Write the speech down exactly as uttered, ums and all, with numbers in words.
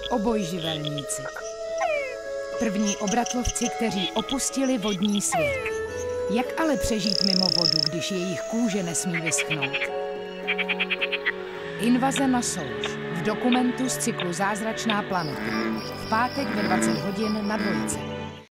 Obojživelníci. První obratlovci, kteří opustili vodní svět. Jak ale přežít mimo vodu, když jejich kůže nesmí vyschnout? Invaze na souš v dokumentu z cyklu Zázračná planeta. V pátek ve dvacet hodin na Dvojce.